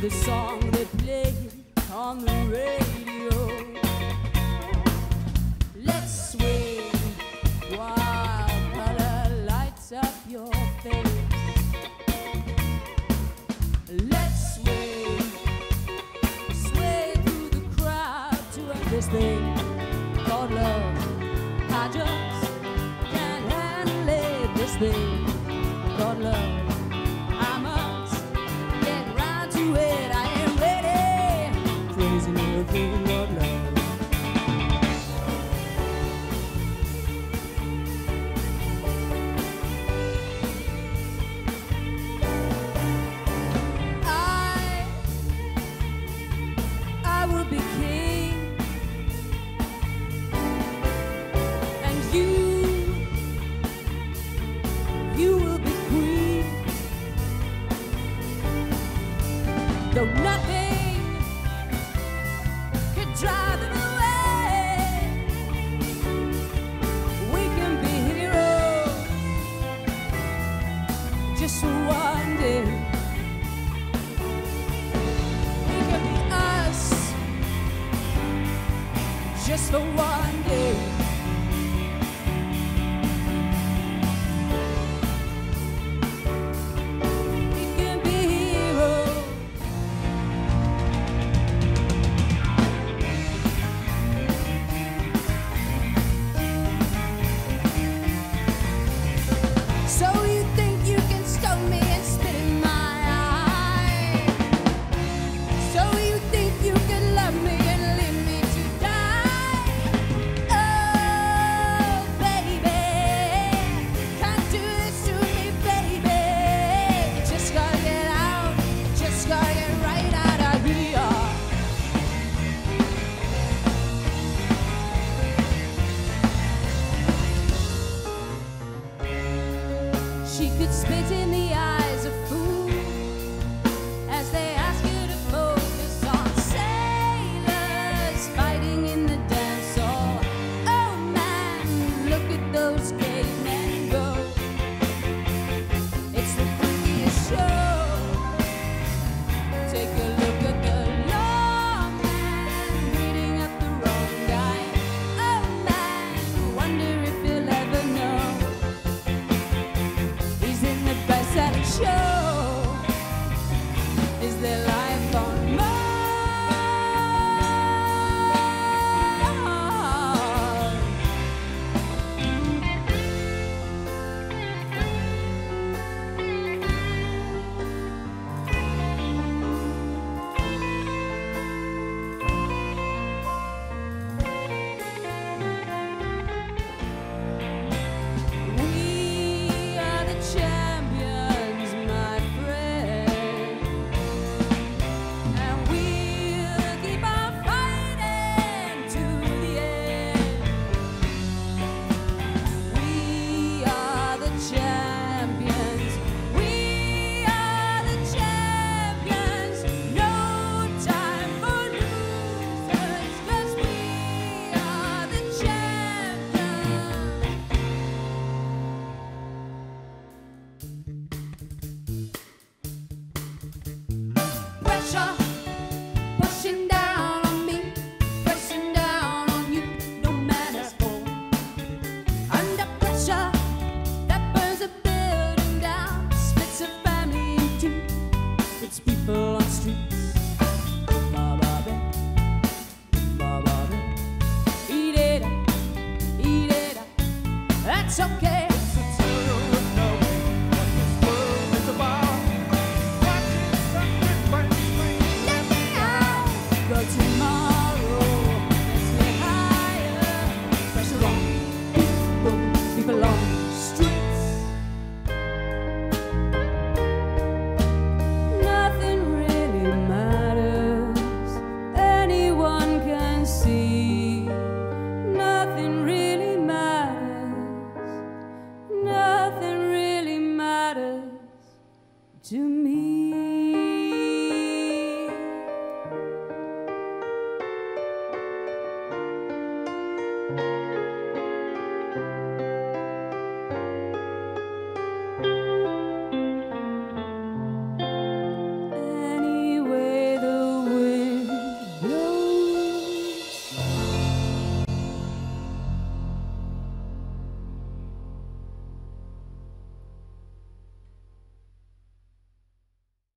the song they play on the radio. Let's sway while color lights up your face. Let's sway, sway through the crowd to this thing called love. I just can't handle it, this thing called love. I must get round to it. I am ready. Crazy little thing called love. I will be king, and you will be queen. Though nothing could drive them away, we can be heroes just for one day. We can be us just for one day. So you think you can stop me and spit in my eye? So you think you can love me and leave me to die? Oh, baby, can't do this to me, baby. Just gotta get out, just gotta get right out of here. She could spit in the eyes of fools as they ask you to focus on sailors fighting in the dance hall. Oh man, look at those cavemen go. It's the freakiest show. Take a look at the lawman beating up the wrong guy. Oh man, wonder if he'll ever know. He's in the best-selling show. Is there life on Mars? We are the champions, my friend, and we'll keep on fighting to the end. We are the champions. We are the champions. No time for losers, 'cause we are the champions. Pressure pushing down on me, pressing down on you, no matter what. Under pressure that burns a building down, splits a family in two, puts people on streets. Ba-ba-ba, ba-ba-ba. Eat it up, that's okay.